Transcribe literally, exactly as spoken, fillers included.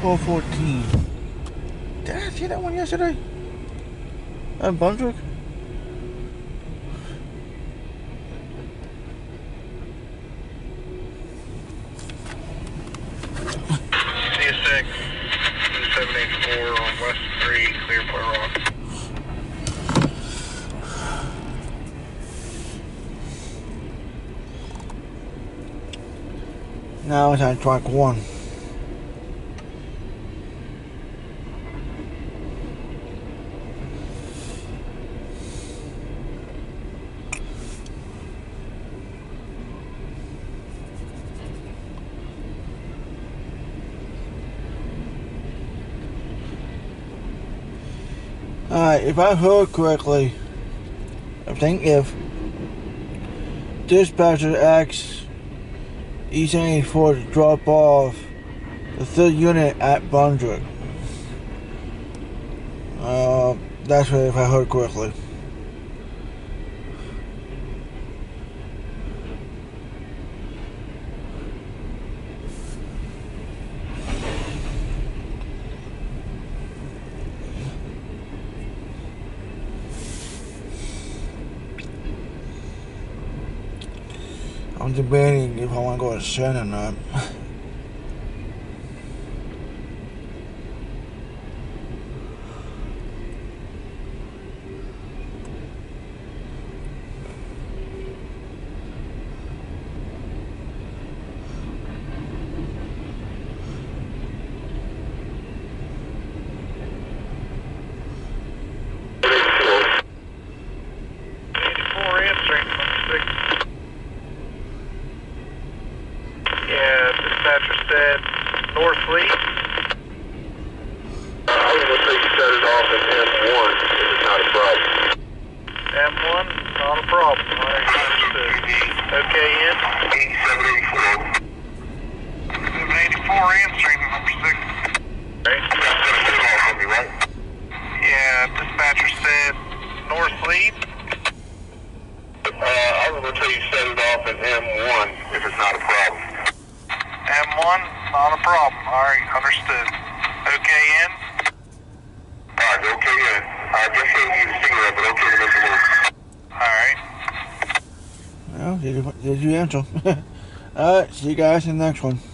twelve fourteen. Did I see that one yesterday? At Brunswick? C S six, seven eighty-four on West three, Clearport Rock. Now it's on track one. Alright, if I heard correctly, I think if dispatcher asks E seventy-four to drop off the third unit at Brunswick. Uh, that's what if I heard correctly. I'm debating if I want to go to Shen or not. Yeah, dispatcher said North Lee. I was going to say you set it off at M one if it's not a problem. M one, not a problem. All right, understood. Okay, in? seven eighty-four. seven eighty-four answering, number six. Right? You got to set it off on me, right? Yeah, dispatcher said North Lee. Uh, I was going to tell you set it off at M one if it's not a problem. M one, not a problem. Alright, understood. Okay in? Alright, okay in. I just gave you the cigarette, but okay to make the move. Alright. Well, did you, did you answer? Alright, see you guys in the next one.